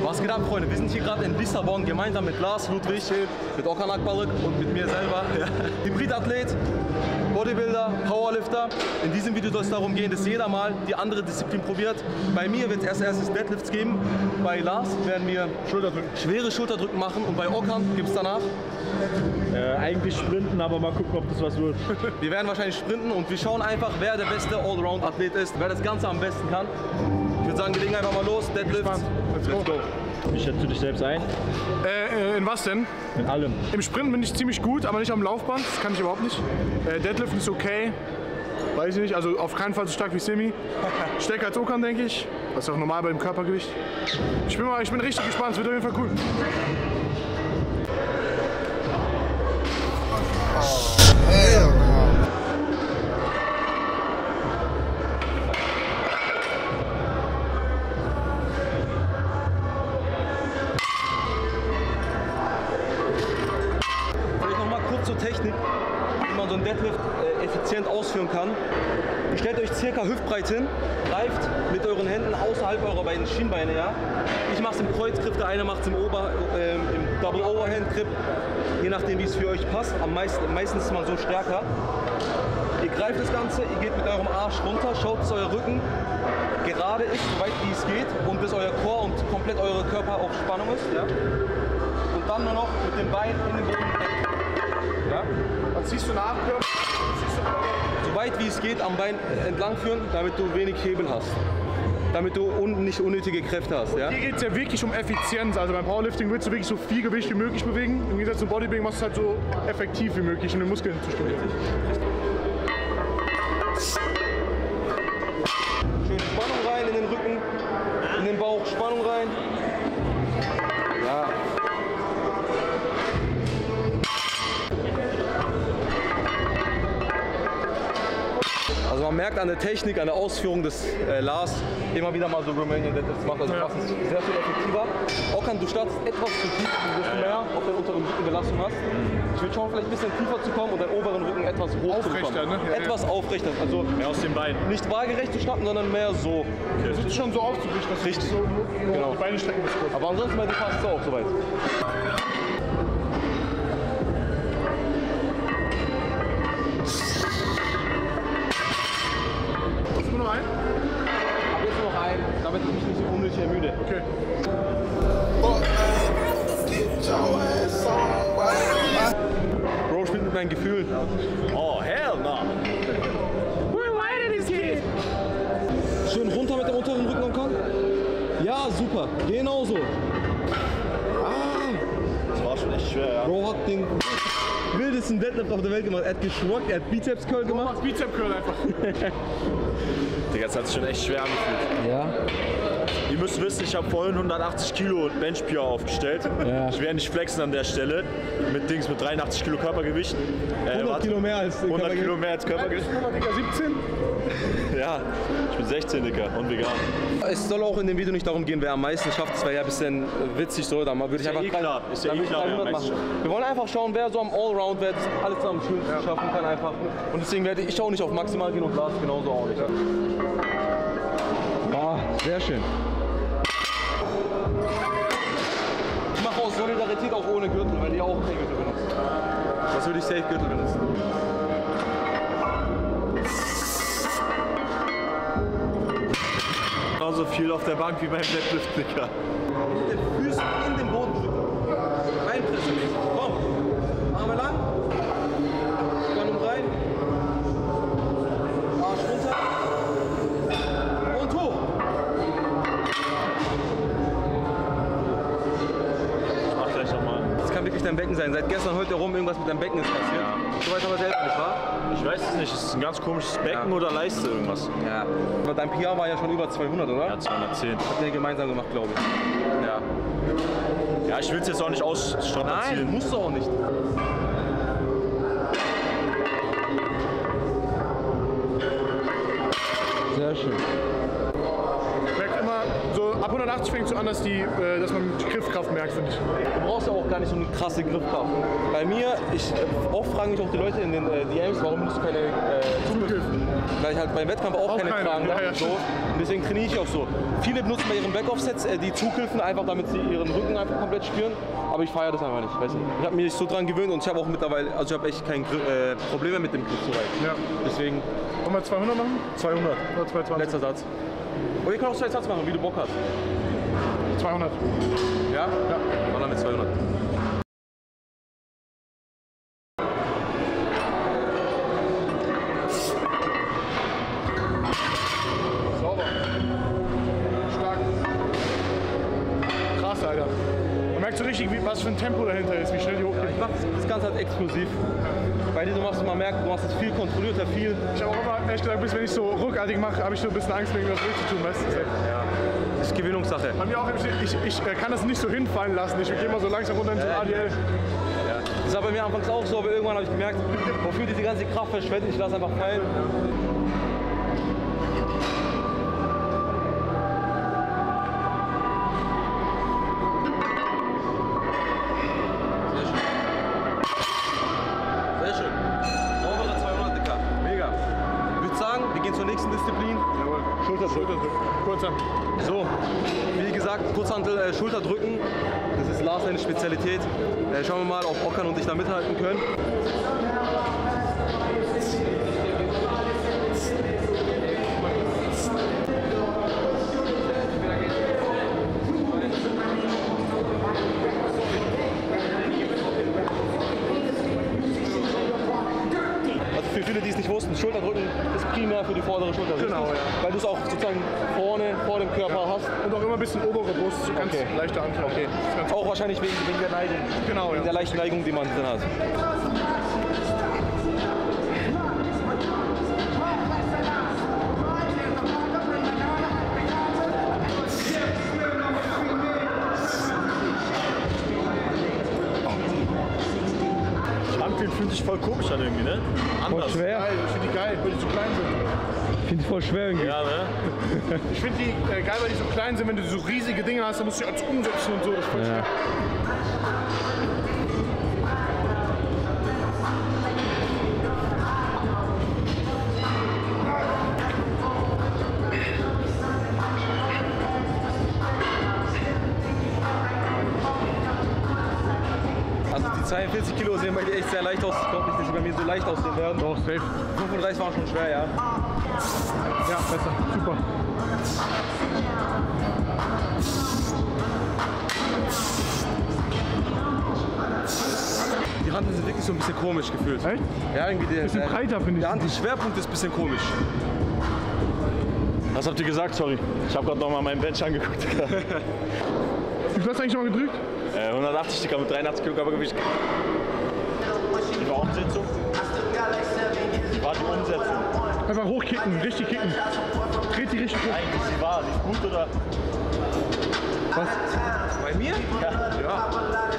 Was geht ab, Freunde? Wir sind hier gerade in Lissabon gemeinsam mit Lars Ludwig, mit Okan Akbalık und mit mir selber. Ja. Hybridathlet, Bodybuilder, Powerlifter. In diesem Video soll es darum gehen, dass jeder mal die andere Disziplin probiert. Bei mir wird es als erstes Deadlifts geben. Bei Lars werden wir schwere Schulterdrücken machen und bei Okan gibt es danach eigentlich sprinten, aber mal gucken, ob das was wird. Wir werden wahrscheinlich sprinten und wir schauen einfach, wer der beste Allround-Athlet ist, wer das Ganze am besten kann. Ich würde sagen, wir legen einfach mal los. Deadlifts. Let's go. Wie schätzt du dich selbst ein? In was denn? In allem. Im Sprint bin ich ziemlich gut, aber nicht am Laufband. Das kann ich überhaupt nicht. Deadlift ist okay. Weiß ich nicht, also auf keinen Fall so stark wie Semi. Stärker als Okan, denke ich. Das ist auch normal bei dem Körpergewicht. Ich bin richtig gespannt, es wird auf jeden Fall cool. Vielleicht noch mal kurz zur Technik, wie man so einen Deadlift effizient ausführen kann. Ihr stellt euch circa hüftbreit hin, greift mit euren Händen außerhalb eurer beiden Schienbeine. Ja? Ich mache es im Kreuzgriff, der eine macht es im Double Overhand Grip, je nachdem wie es für euch passt. Meistens ist man so stärker. Ihr greift das Ganze, ihr geht mit eurem Arsch runter, schaut, dass euer Rücken gerade ist, so weit wie es geht und bis euer Core und komplett eure Körper auf Spannung ist. Ja? Und dann nur noch mit dem Bein in den Boden. Ja? Dann ziehst du nach, so weit wie es geht am Bein entlang führen, damit du wenig Hebel hast. Damit du nicht unnötige Kräfte hast. Ja? Hier geht es ja wirklich um Effizienz. Also beim Powerlifting willst du wirklich so viel Gewicht wie möglich bewegen. Im Gegensatz zum Bodybuilding machst du es halt so effektiv wie möglich in den Muskeln zu stimulieren. Schön Spannung rein in den Rücken, in den Bauch, Spannung rein. Ja. Also man merkt an der Technik, an der Ausführung des Lars immer wieder mal so Romanian Deadlifts macht. Also das ist sehr viel effektiver. Okan, du startest etwas zu tief, dass du mehr auf der unteren Rückenbelastung hast. Ich würde schauen, vielleicht ein bisschen tiefer zu kommen und deinen oberen Rücken etwas hoch aufrechter, zu bekommen. Ne? Ja, etwas aufrechter, also Mehr aus den Beinen. nicht waagerecht zu starten, sondern mehr so. Du sitzt schon so aufzurichten, dass Richtig. du so Genau. die Beine strecken musst. Aber ansonsten bei dir passt es auch soweit. Hast du nur noch einen? Hab jetzt nur noch einen, damit ich mich nicht so unnötig ermüde. Okay. Bro, spielt mit meinen Gefühlen. Oh, hell no! Schön runter mit dem unteren Rücken am Kahn. Ja, super. Genau so. Das war schon echt schwer, ja. Bro hat den wildesten Deadlift auf der Welt gemacht. Er hat geschruckt, er hat Bizeps Curl gemacht. Mach Bizep Curl einfach. Digga, das hat sich schon echt schwer angefühlt. Ja. Ihr müsst wissen, ich habe vorhin 180 Kilo Benchpure aufgestellt. Ja. Ich werde nicht flexen an der Stelle. Mit 83 Kilo Körpergewicht. 100 Kilo mehr als 100 Kilo mehr als Körpergewicht. Digga, 17? Ja, ich bin 16, Digga, und vegan. Es soll auch in dem Video nicht darum gehen, wer am meisten schafft. Das wäre ja ein bisschen witzig so. Da würde ich einfach klar. Ist ja dann würde ich klar, wer am 300 meisten machen. Wir wollen einfach schauen, wer so am Allround, wer das alles am schönsten schaffen kann einfach. Und deswegen werde ich auch nicht auf maximal gehen und Lars genauso auch nicht. Sehr schön. Ich mache aus Solidarität auch ohne Gürtel, weil die auch keinen Gürtel benutzen. Das würde ich safe Gürtel benutzen. Genauso viel auf der Bank wie beim Deadlift, Digga. Mit den Füßen in den Boden drücken. Reinpressen. Komm. Arme lang. Spannung rein. Arsch runter. Und hoch. Ich mach gleich nochmal. Das kann wirklich dein Becken sein. Seit gestern heute rum irgendwas mit deinem Becken ist passiert. Ja. Du weißt aber selber nicht, wahr? Ich weiß es nicht, ist es ein ganz komisches Becken Ja. oder Leiste irgendwas? Ja. Aber dein PR war ja schon über 200, oder? Ja, 210. Habt ihr gemeinsam gemacht, glaube ich. Ja. Ja, ich will es jetzt auch nicht Nein, ausstrapazieren. musst du auch nicht. Sehr schön. Merkt immer, so ab 180 85 fängt so an, dass man die Griffkraft merkt, finde ich. Du brauchst ja auch gar nicht so eine krasse Griffkraft. Bei mir, oft fragen mich auch die Leute in den DMs, warum benutzt du keine Zugriffen? Weil ich halt beim Wettkampf auch keine Fragen habe. Ja, so. Und deswegen trainiere ich auch so. Viele benutzen bei ihren Backoff-Sets die Zughilfen einfach, damit sie ihren Rücken einfach komplett spüren. Aber ich feiere das einfach nicht. Weiß nicht. Ich habe mich so dran gewöhnt und ich habe auch mittlerweile, also ich habe echt keine Probleme mit dem Griff zu reiten. Ja. Deswegen. Wollen wir 200 machen? 200. Oder 220? Letzter Satz. Und ihr könnt auch 2 Satz machen, wie du Bock hast. 200. Ja? Ja. Dann haben wir 200. Sauber. Stark. Krass, Alter. Man merkt so richtig, was für ein Tempo dahinter ist, wie schnell die hochgehen. Ich mach das Ganze halt explosiv. Bei dir, man merkt, du machst es viel kontrollierter, viel. Ich habe auch immer, ehrlich gesagt, bis wenn ich so ruckartig mache, habe ich so ein bisschen Angst, irgendwas durchzutun, weißt du? Ja. Das ist Gewinnungssache. Bei mir auch, ich kann das nicht so hinfallen lassen. Ich gehe immer so langsam runter in so ADL. Ja. Das war bei mir anfangs auch so, aber irgendwann habe ich gemerkt, wofür diese ganze Kraft verschwendet, ich lasse einfach fallen. Sehr schön. Saubere 200, Dicker. Mega. Ich würde sagen, wir gehen zur nächsten Disziplin. Jawohl. Schulterdrücken. Kurzer. So, wie gesagt, Kurzhantel, Schulterdrücken. Das ist Lars seine Spezialität. Schauen wir mal, ob Okan und ich da mithalten können. Also für viele, die es nicht wussten, Schulterdrücken ist primär für die vordere Schulter. Genau, richtig? ja. Weil du es auch sozusagen vorne, vor dem Körper hast. Und auch immer ein bisschen obere Brust, so ganz Okay. leichter Anteil. Okay. Auch wahrscheinlich wegen der Neigung. Genau, Wegen ja. der leichten Neigung, die man drin hat. Hanteln fühlt sich voll komisch an irgendwie, ne? Anders. Schwer. Geil, ich finde die geil, weil die zu klein sind. Finde ich voll schwer irgendwie. Ja, ne? Ich finde die geil, weil die so klein sind. Wenn du so riesige Dinge hast, dann musst du die alles umsetzen und so. Das ist voll schwer. Also die 42 Kilo sehen bei dir echt sehr leicht aus. Ich glaube nicht, dass sie bei mir so leicht aussehen werden. Doch, safe. 35 waren schon schwer, ja. Ja, besser. Super. Die Hanteln sind wirklich so ein bisschen komisch gefühlt. Echt? Ja, irgendwie der Bisschen breiter, finde ich. Der Hantelschwerpunkt ist ein bisschen komisch. Was habt ihr gesagt? Sorry. Ich habe gerade noch mal meinen Bench angeguckt. Wie viel hast du eigentlich noch mal gedrückt? 180 Dicker mit 83 Kilo Körpergewicht. Die war Umsetzung. Die war die Umsetzung. Einfach hochkicken, richtig kicken. Dreht die richtig hoch. Eigentlich, sie war gut oder? Bei mir? Ja. Ja.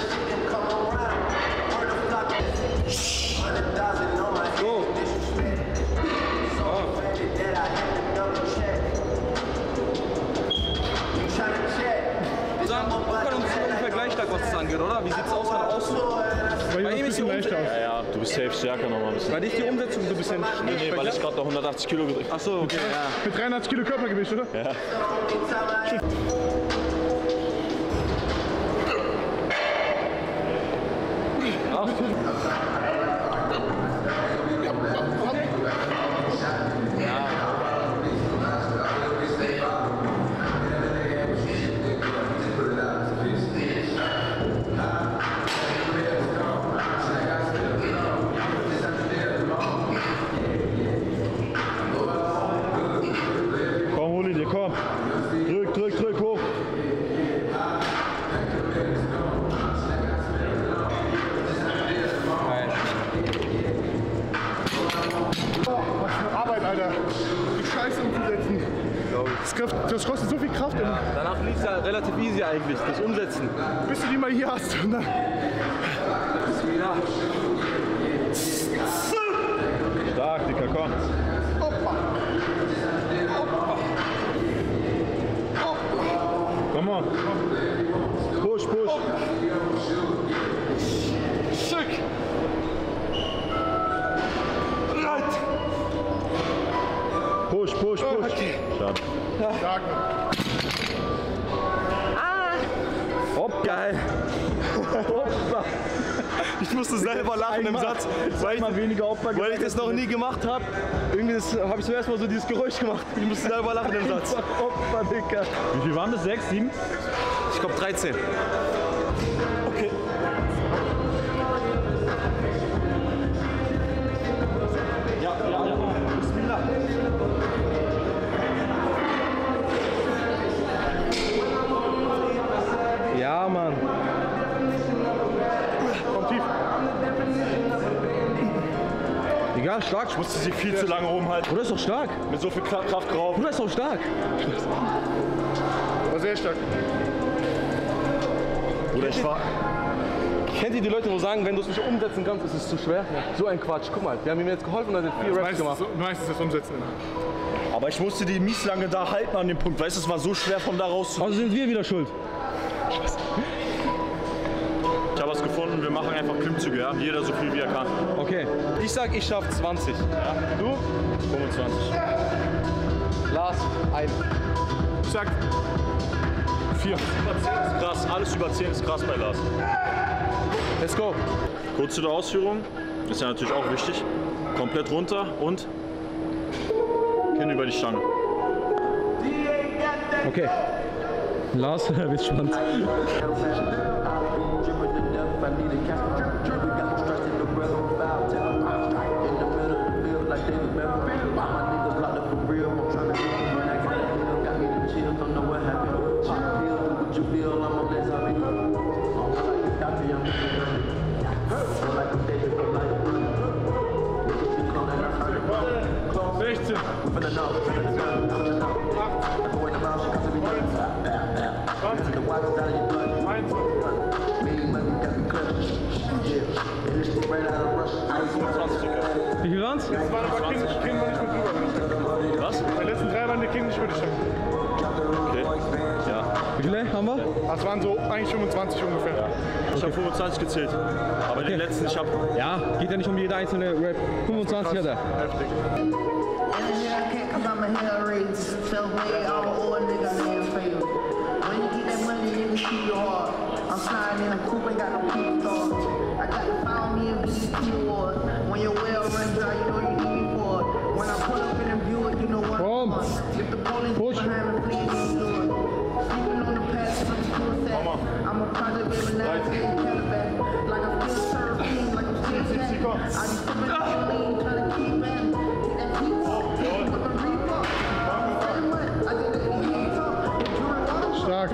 So. Okan und ich sind ungefähr gleich stark, was das angeht, oder? Wie sieht's aus von außen? Bei ihm ist es ein bisschen leichter aus. Ja, ja, du bist safe stärker noch mal ein bisschen. Bei dir ist die Umsetzung so ein bisschen Nee, weil ich gerade noch 180 Kilo gedrückt habe. Ach so, okay, ja. Mit 83 Kilo Körpergewicht, oder? Ja. Komm, hol ihn dir, komm. Drück hoch. Was für eine Arbeit, Alter. Die Scheiße umzusetzen. Das kostet so viel Kraft immer. Danach lief es ja relativ easy eigentlich, das Umsetzen. Bis du die mal hier hast. Und dann Ja. Stark, Dicker, komm. Hoppa. Komm on. on. Push, push. Schick. Right. Push, push, push. Okay. Schade. Stark. Hopp, geil. Ich musste selber lachen im Satz, weil ich das noch nie gemacht habe. Irgendwie habe ich zum ersten Mal so dieses Geräusch gemacht. Ich musste selber lachen im Satz. Opfer, Dicker. Wie viel waren das? 6, 7? Ich glaube 13. Okay. Ja. Bismillah. Ja, Mann. Komm tief. Egal, stark. Ich musste sie viel zu lange rumhalten. Bruder ist doch stark. Mit so viel Kraft drauf. Bruder ist doch stark. War sehr stark. Bruder, ich war... Kennt ihr die Leute, die sagen, wenn du es nicht umsetzen kannst, ist es zu schwer? So ein Quatsch. Guck mal, wir haben ihm jetzt geholfen und er hat 4 Raps gemacht. Meistens das Umsetzen. Aber ich musste die mies lange da halten an dem Punkt. Weißt du, es war so schwer von da raus zu... Also sind wir wieder schuld. Ich habe was gefunden, wir machen einfach Klimmzüge, ja? Jeder so viel wie er kann. Okay. Ich sag, ich schaff 20. Ja? Du? 25. Lars, 1. Ich sag 4. Über 10 ist krass, alles über 10 ist krass bei Lars. Let's go. Kurz zu der Ausführung, ist ja natürlich auch wichtig. Komplett runter und Kinn über die Stange. Okay. Lars, bist spannend. Wie viel waren's? Das waren aber Kind war nicht mit drüber. Was? Die letzten 3 waren die Kind nicht mit der Stange. Okay. Ja. Wie viele haben wir? Das waren so eigentlich 25 ungefähr. Ich habe 25 gezählt. Aber den letzten, ich habe... Ja, geht ja nicht um jede einzelne Rap. 25 hat er. Heftig. I'm sliding in a coupe, ain't got no keep stars. I got to follow me and BET awards. When your well runs dry, you know you need me for it. When I pull up in a Buick, you know what I want. If the police behind me, please do it. Sleeping on the past, I'm still sad. I'm a project baby, now I'm getting Cadillac. Like I'm still surfing, like I'm still sad. I just sipping on lean, trying to keep at it. Get that heat up, with the Reebok. Say what? I did the heat talk. The jewelry water. Stark.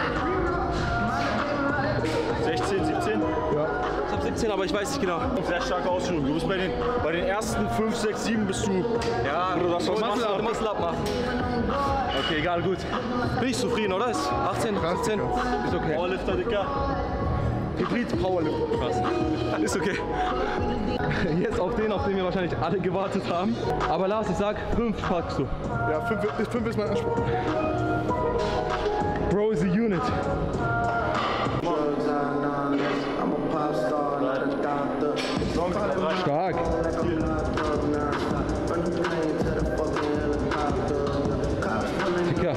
16, 17? Ja. Ich hab 17, aber ich weiß nicht genau. Sehr starke Ausführung. Du bist bei den ersten 5, 6, 7 bist du... Ja, du darfst was Muscle up machen. Okay, egal, gut. Bin ich zufrieden, oder? Ist 18, 17? Ist okay. Powerlifter, Dicker. Hybrid Powerlift. Krass. Ist okay. Jetzt auf den wir wahrscheinlich alle gewartet haben. Aber Lars, ich sag 5 packst du. Ja, 5 ist mein Anspruch. Bro is a unit. Stark. Dicker.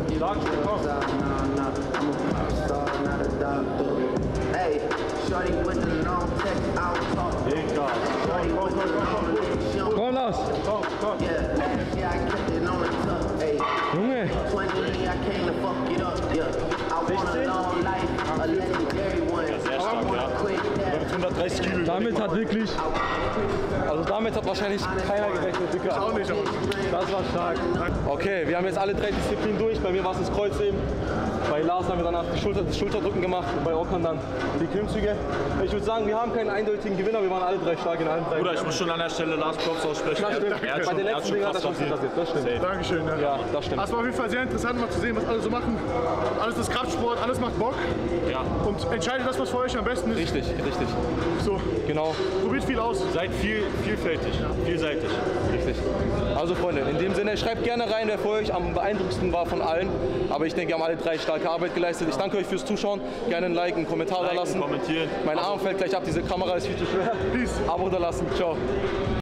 Hey, shorty with the long text, I was talking. Shorty with the long text, Komm, Lars. yeah, last year I kept it on the tuck. Hey, Junge. 20, I came to fuck it up. Yeah, I want a long life, a legendary one. Sehr stark, ja. Quick that. Mit 130 Kilo. Damit hat wirklich, also damit hat wahrscheinlich keiner gerechnet, Dicker. Auch nicht, aber Das war stark. Okay, wir haben jetzt alle 3 Disziplinen durch. Bei mir war es das Kreuzheben. Bei Lars haben wir danach das Schulterdrücken gemacht und bei Okan dann die Klimmzüge. Ich würde sagen, wir haben keinen eindeutigen Gewinner. Wir waren alle 3 stark in allen 3. Bruder, ich muss schon an der Stelle Lars Props aussprechen. Das stimmt. Er hat Bei schon, den er hat letzten schon Dingen hat er krass schon rasiert. das stimmt. Dankeschön. Ja. Ja, das stimmt. Es war auf jeden Fall sehr interessant mal zu sehen, was alle so machen. Alles ist Kraftsport, alles macht Bock. Ja. Und entscheidet das, was für euch am besten ist. Richtig, richtig. So, Genau, probiert viel aus. Seid vielfältig, vielseitig. richtig. Also Freunde, in dem Sinne, schreibt gerne rein, wer für euch am beeindruckendsten war von allen. Aber ich denke, wir haben alle 3 starke Arbeit geleistet. Ich danke euch fürs Zuschauen. Gerne ein Like, einen Kommentar da lassen. Kommentieren. Mein Arm fällt gleich ab, diese Kamera ist viel zu schwer. Peace. Abo da lassen. Ciao.